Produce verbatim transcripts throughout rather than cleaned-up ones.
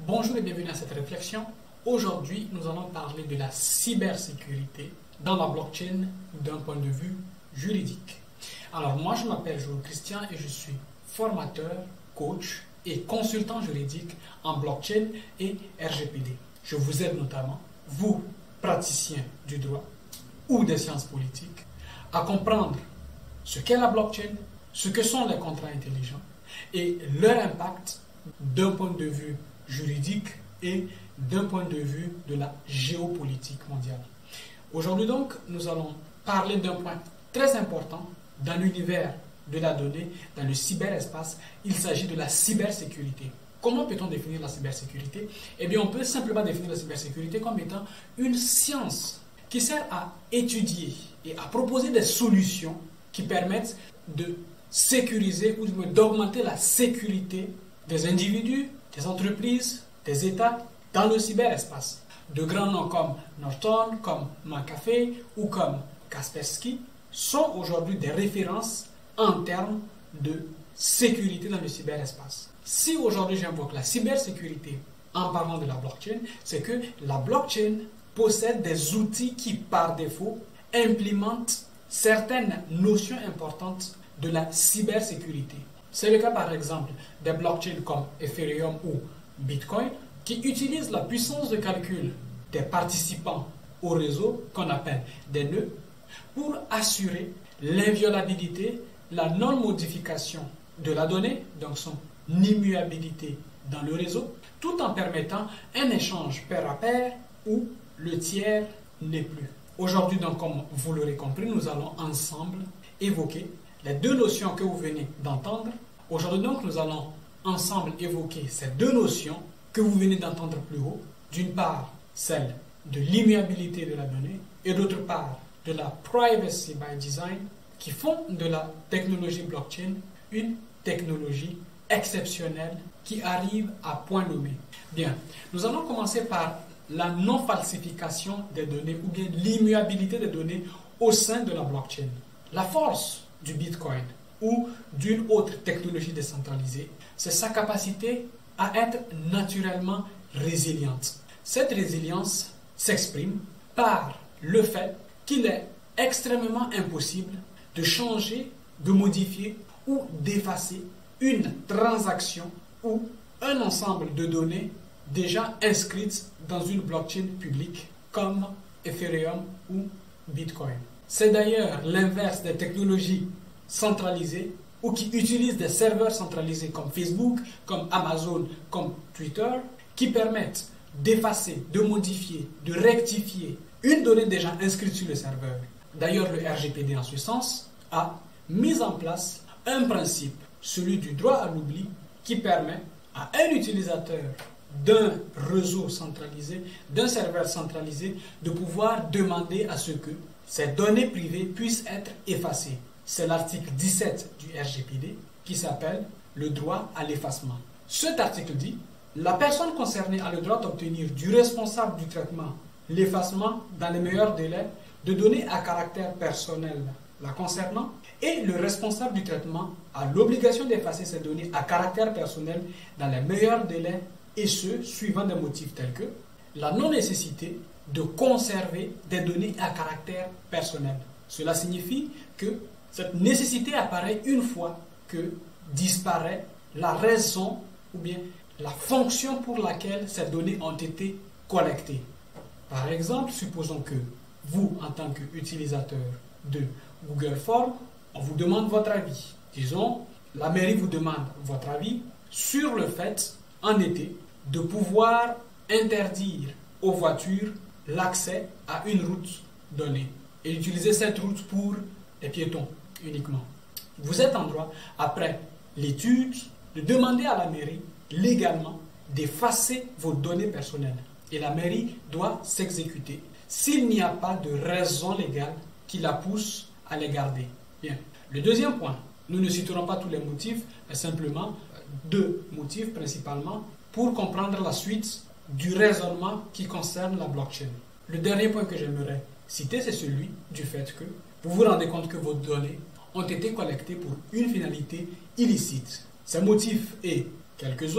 Bonjour et bienvenue à cette réflexion. Aujourd'hui, nous allons parler de la cybersécurité dans la blockchain d'un point de vue juridique. Alors moi, je m'appelle Joël Christian et je suis formateur, coach et consultant juridique en blockchain et R G P D. Je vous aide notamment, vous, praticiens du droit ou des sciences politiques, à comprendre ce qu'est la blockchain, ce que sont les contrats intelligents et leur impact d'un point de vue juridique et d'un point de vue de la géopolitique mondiale. Aujourd'hui donc, nous allons parler d'un point très important dans l'univers de la donnée, dans le cyberespace. Il s'agit de la cybersécurité. Comment peut-on définir la cybersécurité? Eh bien, on peut simplement définir la cybersécurité comme étant une science qui sert à étudier et à proposer des solutions qui permettent de sécuriser ou d'augmenter la sécurité des individus, des entreprises, des États dans le cyberespace. De grands noms comme Norton, comme McAfee ou comme Kaspersky sont aujourd'hui des références en termes de sécurité dans le cyberespace. Si aujourd'hui j'invoque la cybersécurité en parlant de la blockchain, c'est que la blockchain possède des outils qui, par défaut, implémentent certaines notions importantes de la cybersécurité. C'est le cas par exemple des blockchains comme Ethereum ou Bitcoin qui utilisent la puissance de calcul des participants au réseau qu'on appelle des nœuds pour assurer l'inviolabilité, la non-modification de la donnée, donc son immuabilité dans le réseau, tout en permettant un échange pair à pair où le tiers n'est plus. Aujourd'hui donc, comme vous l'aurez compris, nous allons ensemble évoquer les deux notions que vous venez d'entendre. Aujourd'hui donc, nous allons ensemble évoquer ces deux notions que vous venez d'entendre plus haut. D'une part, celle de l'immuabilité de la donnée et d'autre part, de la privacy by design qui font de la technologie blockchain une technologie exceptionnelle qui arrive à point nommé. Bien, nous allons commencer par la non-falsification des données ou bien l'immuabilité des données au sein de la blockchain. La force du Bitcoin ou d'une autre technologie décentralisée, c'est sa capacité à être naturellement résiliente. Cette résilience s'exprime par le fait qu'il est extrêmement impossible de changer, de modifier ou d'effacer une transaction ou un ensemble de données déjà inscrites dans une blockchain publique comme Ethereum ou Bitcoin. C'est d'ailleurs l'inverse des technologies centralisées ou qui utilisent des serveurs centralisés comme Facebook, comme Amazon, comme Twitter, qui permettent d'effacer, de modifier, de rectifier une donnée déjà inscrite sur le serveur. D'ailleurs, le R G P D en ce sens a mis en place un principe, celui du droit à l'oubli, qui permet à un utilisateur d'un réseau centralisé, d'un serveur centralisé, de pouvoir demander à ce que ces données privées puissent être effacées. C'est l'article dix-sept du R G P D qui s'appelle le droit à l'effacement. Cet article dit: la personne concernée a le droit d'obtenir du responsable du traitement l'effacement dans les meilleurs délais de données à caractère personnel la concernant, et le responsable du traitement a l'obligation d'effacer ces données à caractère personnel dans les meilleurs délais, et ce, suivant des motifs tels que la non-nécessité de conserver des données à caractère personnel. Cela signifie que cette nécessité apparaît une fois que disparaît la raison ou bien la fonction pour laquelle ces données ont été collectées. Par exemple, supposons que vous, en tant qu'utilisateur de Google Forms, on vous demande votre avis. Disons, la mairie vous demande votre avis sur le fait, en été, de pouvoir interdire aux voitures l'accès à une route donnée et utiliser cette route pour les piétons uniquement. Vous êtes en droit, après l'étude, de demander à la mairie légalement d'effacer vos données personnelles. Et la mairie doit s'exécuter s'il n'y a pas de raison légale qui la pousse à les garder. Bien. Le deuxième point, nous ne citerons pas tous les motifs, mais simplement deux motifs principalement pour comprendre la suite du raisonnement qui concerne la blockchain. Le dernier point que j'aimerais citer, c'est celui du fait que vous vous rendez compte que vos données ont été collectées pour une finalité illicite. Ces motifs et quelques autres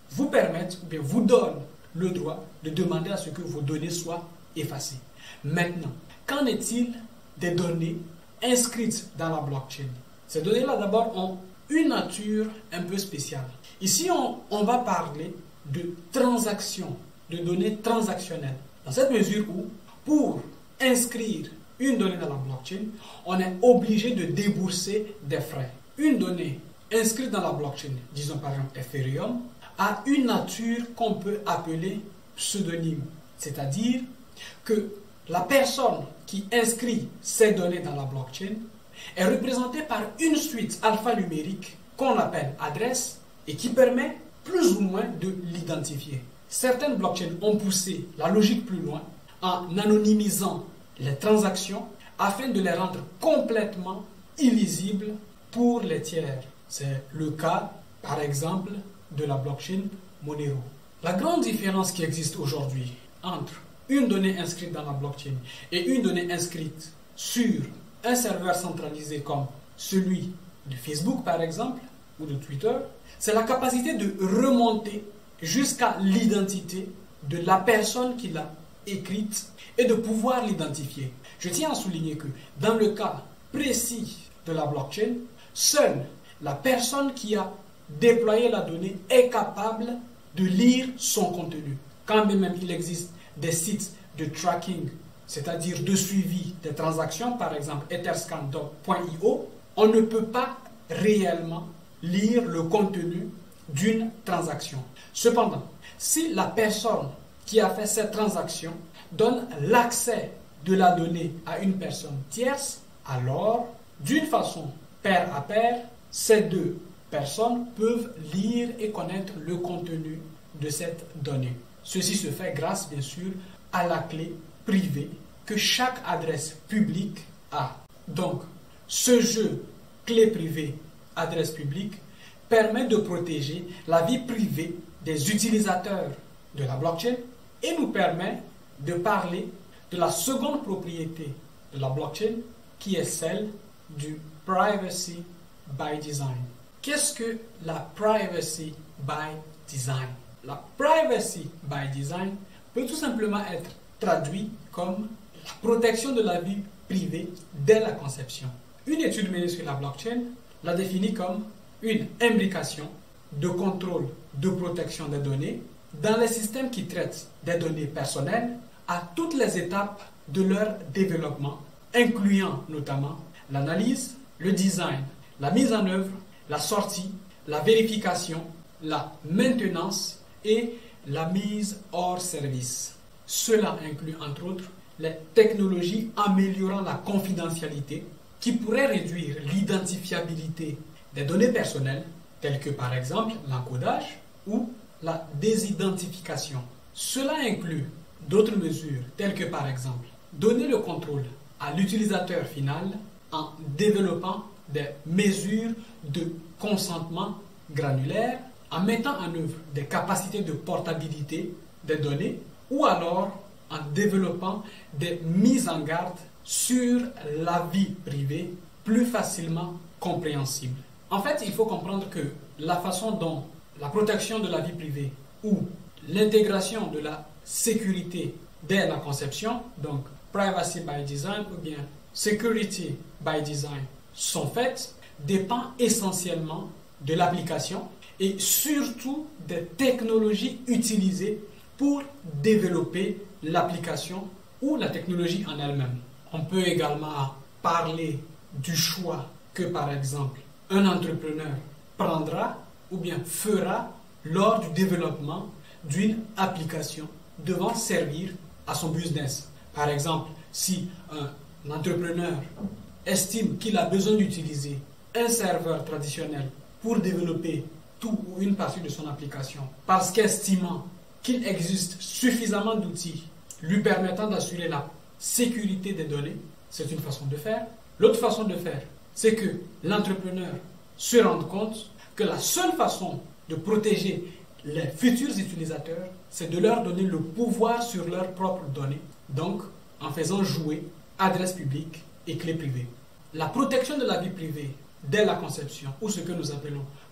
vous permettent, ou bien vous donnent le droit de demander à ce que vos données soient effacées. Maintenant, qu'en est-il des données inscrites dans la blockchain? Ces données-là, d'abord, ont une nature un peu spéciale. Ici, on, on va parler de transactions, de données transactionnelles. Dans cette mesure où, pour inscrire une donnée dans la blockchain, on est obligé de débourser des frais. Une donnée inscrite dans la blockchain, disons par exemple Ethereum, a une nature qu'on peut appeler pseudonyme. C'est-à-dire que la personne qui inscrit ces données dans la blockchain est représentée par une suite alphanumérique qu'on appelle adresse et qui permet plus ou moins de l'identifier. Certaines blockchains ont poussé la logique plus loin en anonymisant les transactions afin de les rendre complètement illisibles pour les tiers. C'est le cas, par exemple, de la blockchain Monero. La grande différence qui existe aujourd'hui entre une donnée inscrite dans la blockchain et une donnée inscrite sur un serveur centralisé comme celui de Facebook, par exemple, ou de Twitter, c'est la capacité de remonter jusqu'à l'identité de la personne qui l'a écrite et de pouvoir l'identifier. Je tiens à souligner que dans le cas précis de la blockchain, seule la personne qui a déployé la donnée est capable de lire son contenu. Quand bien même il existe des sites de tracking, c'est-à-dire de suivi des transactions, par exemple etherscan point i o, on ne peut pas réellement lire le contenu d'une transaction. Cependant, si la personne qui a fait cette transaction donne l'accès de la donnée à une personne tierce, alors, d'une façon pair à pair, ces deux personnes peuvent lire et connaître le contenu de cette donnée. Ceci se fait grâce, bien sûr, à la clé privée que chaque adresse publique a. Donc, ce jeu clé privée, adresse publique, permet de protéger la vie privée des utilisateurs de la blockchain et nous permet de parler de la seconde propriété de la blockchain qui est celle du privacy by design. Qu'est-ce que la privacy by design? La privacy by design peut tout simplement être traduit comme la protection de la vie privée dès la conception. Une étude menée sur la blockchain la définit comme une imbrication de contrôle de protection des données dans les systèmes qui traitent des données personnelles à toutes les étapes de leur développement, incluant notamment l'analyse, le design, la mise en œuvre, la sortie, la vérification, la maintenance et la mise hors service. Cela inclut entre autres les technologies améliorant la confidentialité qui pourraient réduire l'identifiabilité des données personnelles, telles que par exemple l'encodage ou la désidentification. Cela inclut d'autres mesures, telles que par exemple donner le contrôle à l'utilisateur final en développant des mesures de consentement granulaire, en mettant en œuvre des capacités de portabilité des données ou alors en développant des mises en garde sur la vie privée plus facilement compréhensibles. En fait, il faut comprendre que la façon dont la protection de la vie privée ou l'intégration de la sécurité dès la conception, donc privacy by design ou bien security by design, sont faites dépend essentiellement de l'application et surtout des technologies utilisées pour développer l'application ou la technologie en elle-même. On peut également parler du choix que, par exemple, un entrepreneur prendra ou bien fera lors du développement d'une application devant servir à son business. Par exemple, si un entrepreneur estime qu'il a besoin d'utiliser un serveur traditionnel pour développer tout ou une partie de son application, parce qu'estimant qu'il existe suffisamment d'outils lui permettant d'assurer la sécurité des données, c'est une façon de faire. L'autre façon de faire, c'est que l'entrepreneur se rende compte que la seule façon de protéger les futurs utilisateurs, c'est de leur donner le pouvoir sur leurs propres données, donc en faisant jouer adresse publique et clé privée. La protection de la vie privée dès la conception, ou ce que nous appelons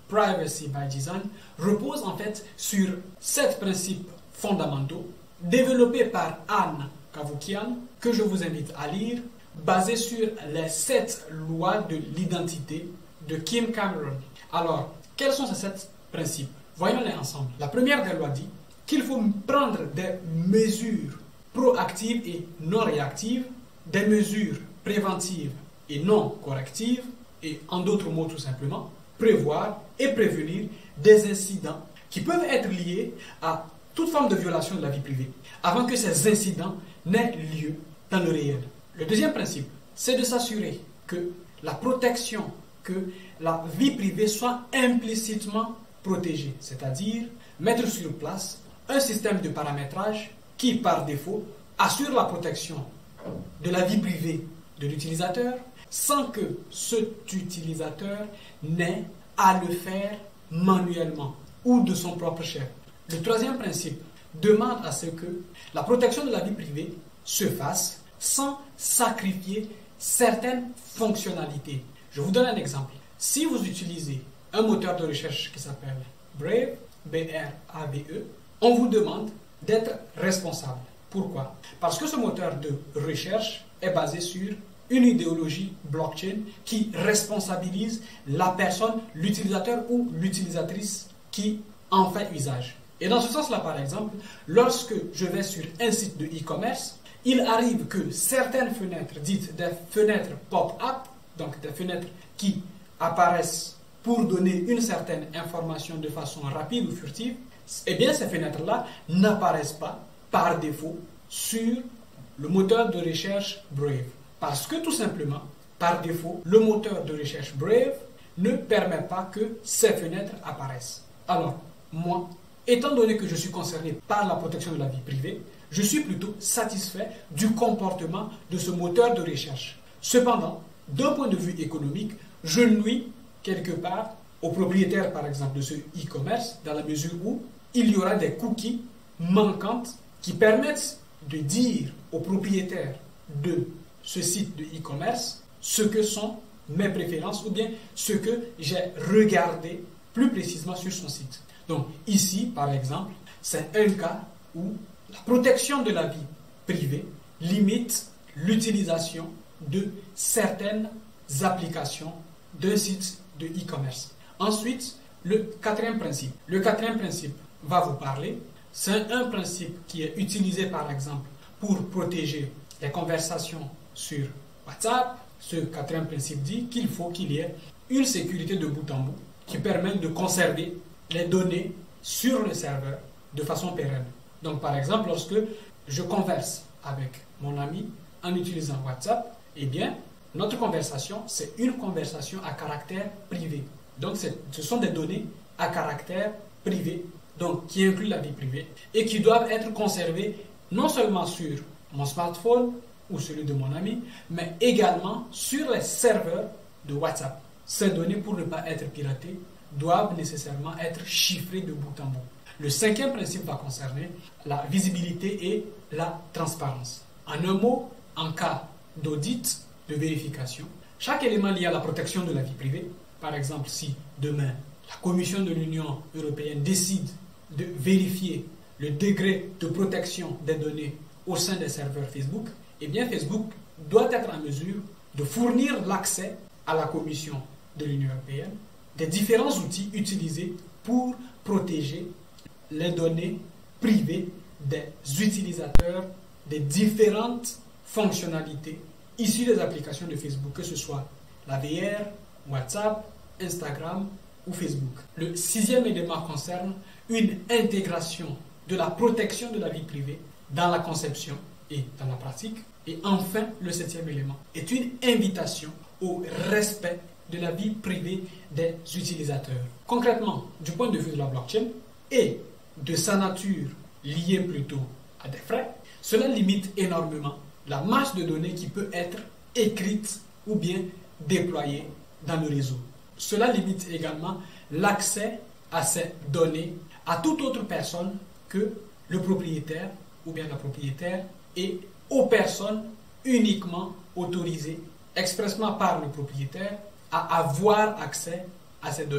Privacy by Design, repose en fait sur sept principes fondamentaux développés par Anne Cavoukian, que je vous invite à lire, basés sur les sept lois de l'identité de Kim Cameron. Alors, quels sont ces sept principes? Voyons-les ensemble. La première des lois dit qu'il faut prendre des mesures proactives et non réactives, des mesures préventives et non correctives, et en d'autres mots tout simplement, prévoir et prévenir des incidents qui peuvent être liés à toute forme de violation de la vie privée, avant que ces incidents n'aient lieu dans le réel. Le deuxième principe, c'est de s'assurer que la protection, que la vie privée soit implicitement protégée, c'est-à-dire mettre sur place un système de paramétrage qui, par défaut, assure la protection de la vie privée de l'utilisateur sans que cet utilisateur n'ait à le faire manuellement ou de son propre chef. Le troisième principe demande à ce que la protection de la vie privée se fasse sans sacrifier certaines fonctionnalités. Je vous donne un exemple. Si vous utilisez un moteur de recherche qui s'appelle Brave, B R A V E, on vous demande d'être responsable. Pourquoi? Parce que ce moteur de recherche est basé sur une idéologie blockchain qui responsabilise la personne, l'utilisateur ou l'utilisatrice qui en fait usage. Et dans ce sens-là, par exemple, lorsque je vais sur un site de e-commerce, il arrive que certaines fenêtres, dites des fenêtres pop-up, donc des fenêtres qui apparaissent pour donner une certaine information de façon rapide ou furtive, eh bien ces fenêtres-là n'apparaissent pas par défaut sur le moteur de recherche Brave. Parce que tout simplement, par défaut, le moteur de recherche Brave ne permet pas que ces fenêtres apparaissent. Alors, moi, étant donné que je suis concerné par la protection de la vie privée, je suis plutôt satisfait du comportement de ce moteur de recherche. Cependant, d'un point de vue économique, je nuis quelque part aux propriétaires, par exemple, de ce e-commerce, dans la mesure où il y aura des cookies manquantes qui permettent de dire aux propriétaires de ce site de e-commerce ce que sont mes préférences ou bien ce que j'ai regardé plus précisément sur son site. Donc ici, par exemple, c'est un cas où la protection de la vie privée limite l'utilisation de certaines applications d'un site de e-commerce. Ensuite, le quatrième principe. Le quatrième principe va vous parler. C'est un principe qui est utilisé par exemple pour protéger les conversations sur WhatsApp. Ce quatrième principe dit qu'il faut qu'il y ait une sécurité de bout en bout qui permette de conserver les données sur le serveur de façon pérenne. Donc par exemple, lorsque je converse avec mon ami en utilisant WhatsApp, eh bien, notre conversation, c'est une conversation à caractère privé. Donc ce sont des données à caractère privé, donc qui incluent la vie privée et qui doivent être conservées non seulement sur mon smartphone ou celui de mon ami, mais également sur les serveurs de WhatsApp. Ces données, pour ne pas être piratées, doivent nécessairement être chiffrées de bout en bout. Le cinquième principe va concerner la visibilité et la transparence. En un mot, en cas d'audit, de vérification, chaque élément lié à la protection de la vie privée, par exemple si demain la Commission de l'Union européenne décide de vérifier le degré de protection des données au sein des serveurs Facebook, eh bien Facebook doit être en mesure de fournir l'accès à la Commission de l'Union européenne des différents outils utilisés pour protéger les données privées des utilisateurs des différentes fonctionnalités issues des applications de Facebook, que ce soit la V R, WhatsApp, Instagram ou Facebook. Le sixième élément concerne une intégration de la protection de la vie privée dans la conception et dans la pratique. Et enfin, le septième élément est une invitation au respect de la vie privée des utilisateurs. Concrètement, du point de vue de la blockchain et de sa nature liée plutôt à des frais, cela limite énormément la masse de données qui peut être écrite ou bien déployée dans le réseau. Cela limite également l'accès à ces données à toute autre personne que le propriétaire ou bien la propriétaire et aux personnes uniquement autorisées expressément par le propriétaire à avoir accès à ces données.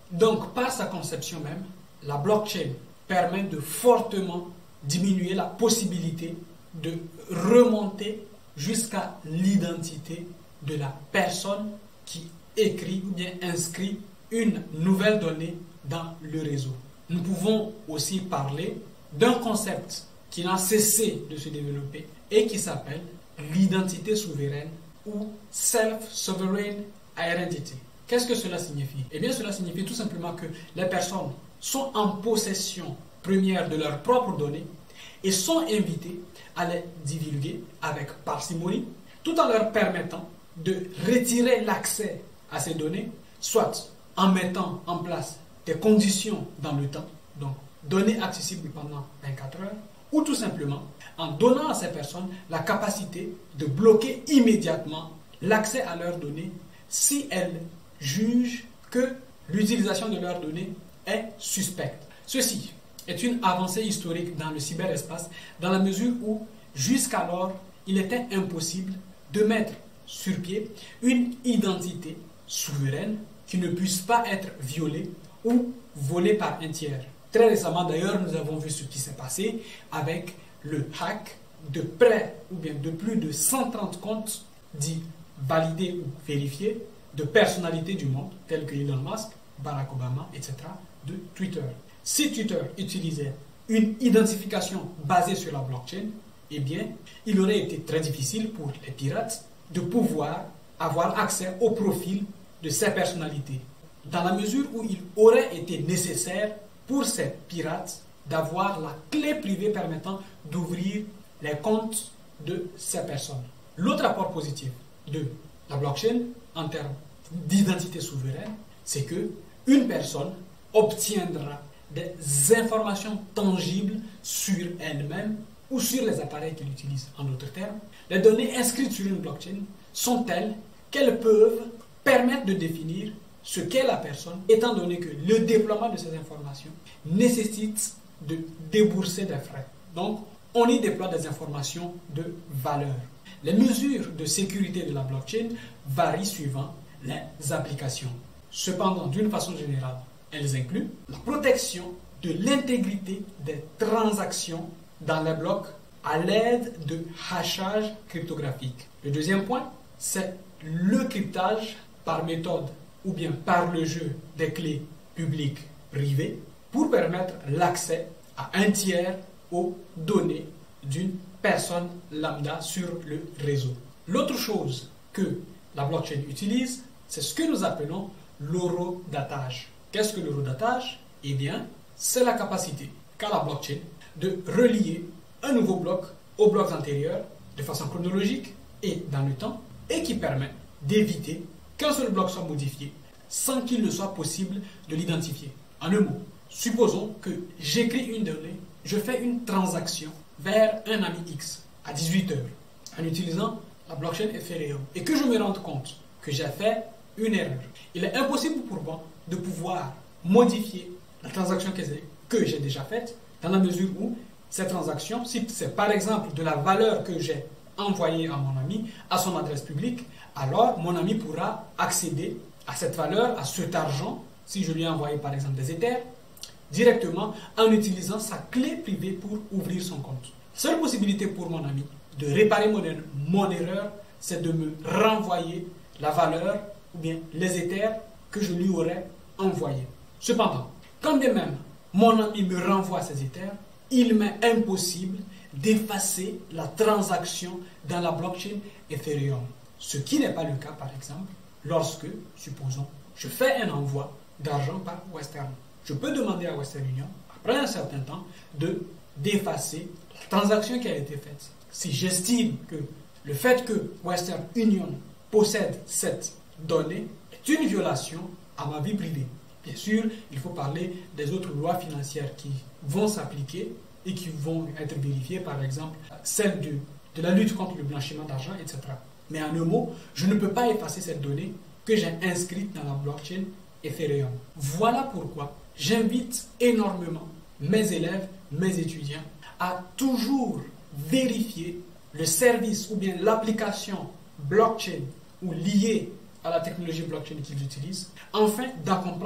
Donc, par sa conception même, la blockchain permet de fortement diminuer la possibilité de remonter jusqu'à l'identité de la personne qui écrit ou bien inscrit une nouvelle donnée dans le réseau. Nous pouvons aussi parler d'un concept qui n'a cessé de se développer et qui s'appelle l'identité souveraine ou Self-Sovereign Identity. Qu'est-ce que cela signifie? Eh bien, cela signifie tout simplement que les personnes sont en possession première de leurs propres données et sont invitées à les divulguer avec parcimonie, tout en leur permettant de retirer l'accès à ces données, soit en mettant en place des conditions dans le temps, donc données accessibles pendant vingt-quatre heures, ou tout simplement en donnant à ces personnes la capacité de bloquer immédiatement l'accès à leurs données si elles jugent que l'utilisation de leurs données est suspecte. Ceci est une avancée historique dans le cyberespace dans la mesure où jusqu'alors il était impossible de mettre sur pied une identité souveraine qui ne puisse pas être violée ou volée par un tiers. Très récemment d'ailleurs, nous avons vu ce qui s'est passé avec le hack de près ou bien de plus de cent trente comptes dits validés ou vérifiés de personnalités du monde telles que Elon Musk, Barack Obama, et cetera de Twitter. Si Twitter utilisait une identification basée sur la blockchain, eh bien, il aurait été très difficile pour les pirates de pouvoir avoir accès au profil de ces personnalités, dans la mesure où il aurait été nécessaire pour ces pirates d'avoir la clé privée permettant d'ouvrir les comptes de ces personnes. L'autre apport positif de la blockchain en termes d'identité souveraine, c'est que une personne obtiendra des informations tangibles sur elle-même ou sur les appareils qu'elle utilise. En d'autres termes, les données inscrites sur une blockchain sont telles qu'elles peuvent permettre de définir ce qu'est la personne, étant donné que le déploiement de ces informations nécessite de débourser des frais. Donc, on y déploie des informations de valeur. Les mesures de sécurité de la blockchain varient suivant les applications. Cependant, d'une façon générale, elles incluent la protection de l'intégrité des transactions dans les blocs à l'aide de hachage cryptographique. Le deuxième point, c'est le cryptage par méthode ou bien par le jeu des clés publiques privées pour permettre l'accès à un tiers aux données d'une personne lambda sur le réseau. L'autre chose que la blockchain utilise, c'est ce que nous appelons l'horodatage. Qu'est-ce que l'horodatage? Eh bien, c'est la capacité qu'a la blockchain de relier un nouveau bloc aux blocs antérieurs de façon chronologique et dans le temps, et qui permet d'éviter qu'un seul bloc soit modifié sans qu'il ne soit possible de l'identifier. En un mot, supposons que j'écris une donnée, je fais une transaction vers un ami X à dix-huit heures en utilisant la blockchain Ethereum et que je me rende compte que j'ai fait une erreur. Il est impossible pour moi de pouvoir modifier la transaction que j'ai déjà faite dans la mesure où cette transaction, si c'est par exemple de la valeur que j'ai envoyée à mon ami, à son adresse publique, alors mon ami pourra accéder à cette valeur, à cet argent, si je lui ai envoyé par exemple des Ethers, directement en utilisant sa clé privée pour ouvrir son compte. Seule possibilité pour mon ami de réparer mon, er mon erreur, c'est de me renvoyer la valeur ou bien les Ethers que je lui aurais envoyés. Cependant, quand bien même mon ami me renvoie ces Ethers, il m'est impossible d'effacer la transaction dans la blockchain Ethereum. Ce qui n'est pas le cas, par exemple, lorsque, supposons, je fais un envoi d'argent par Western. Je peux demander à Western Union, après un certain temps, de d'effacer la transaction qui a été faite. Si j'estime que le fait que Western Union possède cette donnée est une violation à ma vie privée. Bien sûr, il faut parler des autres lois financières qui vont s'appliquer et qui vont être vérifiées, par exemple, celle de, de la lutte contre le blanchiment d'argent, et cetera. Mais en un mot, je ne peux pas effacer cette donnée que j'ai inscrite dans la blockchain Ethereum. Voilà pourquoi j'invite énormément mes élèves, mes étudiants, à toujours vérifier le service ou bien l'application blockchain ou liée à la technologie blockchain qu'ils utilisent, afin d'en comprendre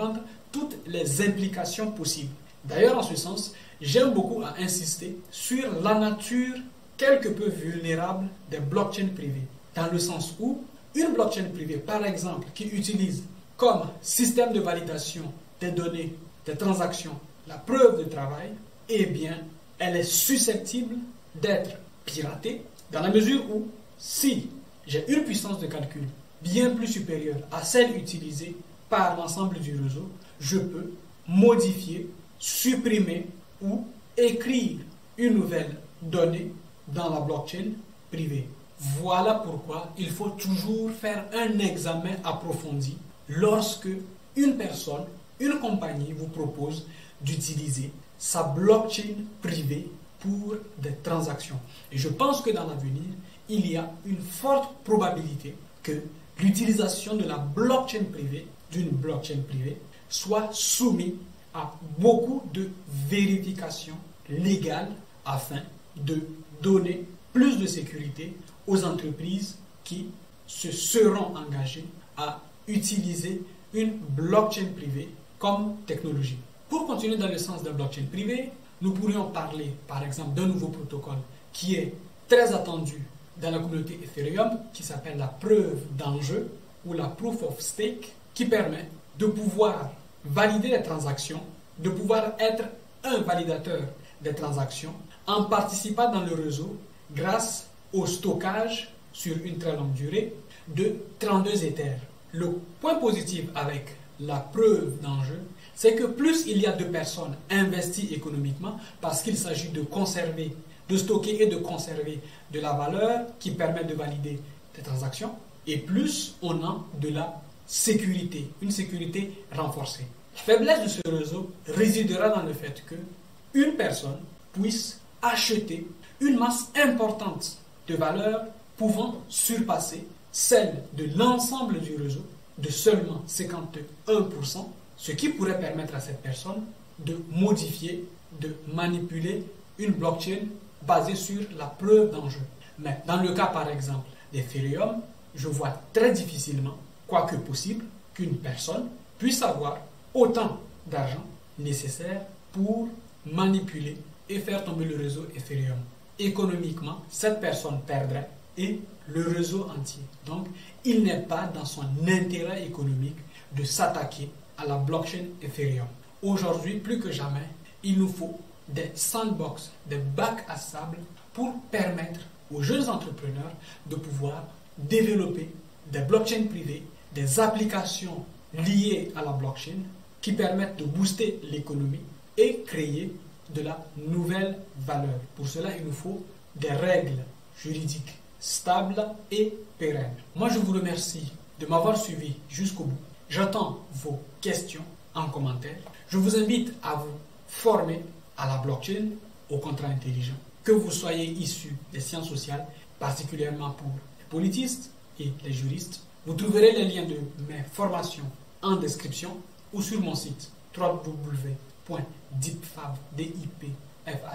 toutes les implications possibles. D'ailleurs, en ce sens, j'aime beaucoup à insister sur la nature quelque peu vulnérable des blockchains privées, dans le sens où une blockchain privée, par exemple, qui utilise comme système de validation des données, des transactions, la preuve de travail, eh bien, elle est susceptible d'être piratée dans la mesure où, si j'ai une puissance de calcul bien plus supérieure à celle utilisée par l'ensemble du réseau, je peux modifier, supprimer ou écrire une nouvelle donnée dans la blockchain privée. Voilà pourquoi il faut toujours faire un examen approfondi lorsque une personne, une compagnie vous propose d'utiliser sa blockchain privée pour des transactions. Et je pense que dans l'avenir, il y a une forte probabilité que l'utilisation de la blockchain privée, d'une blockchain privée, soit soumise à beaucoup de vérifications légales afin de donner plus de sécurité aux entreprises qui se seront engagées à utiliser une blockchain privée comme technologie. Pour continuer dans le sens de blockchain privée, nous pourrions parler par exemple d'un nouveau protocole qui est très attendu dans la communauté Ethereum, qui s'appelle la preuve d'enjeu ou la proof of stake, qui permet de pouvoir valider les transactions, de pouvoir être un validateur des transactions en participant dans le réseau grâce au stockage sur une très longue durée de trente-deux Ethers. Le point positif avec la preuve d'enjeu, c'est que plus il y a de personnes investies économiquement, parce qu'il s'agit de conserver, de stocker et de conserver de la valeur qui permet de valider des transactions, et plus on a de la sécurité, une sécurité renforcée. La faiblesse de ce réseau résidera dans le fait que une personne puisse acheter une masse importante de valeurs pouvant surpasser celle de l'ensemble du réseau de seulement cinquante et un pour cent, ce qui pourrait permettre à cette personne de modifier, de manipuler une blockchain basée sur la preuve d'enjeu. Mais dans le cas par exemple d'Ethereum, je vois très difficilement, quoique possible, qu'une personne puisse avoir autant d'argent nécessaire pour manipuler et faire tomber le réseau Ethereum. Économiquement, cette personne perdrait et le réseau entier. Donc, il n'est pas dans son intérêt économique de s'attaquer à la blockchain Ethereum. Aujourd'hui, plus que jamais, il nous faut des sandbox, des bacs à sable pour permettre aux jeunes entrepreneurs de pouvoir développer des blockchains privées, des applications liées à la blockchain qui permettent de booster l'économie et créer de la nouvelle valeur. Pour cela, il nous faut des règles juridiques stables et pérennes. Moi, je vous remercie de m'avoir suivi jusqu'au bout. J'attends vos questions en commentaire. Je vous invite à vous former à la blockchain, au contrat intelligent. Que vous soyez issu des sciences sociales, particulièrement pour les politistes et les juristes, vous trouverez les liens de mes formations en description ou sur mon site w w w point deepfab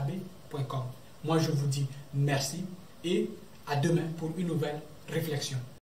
point com. Moi, je vous dis merci et à demain pour une nouvelle réflexion.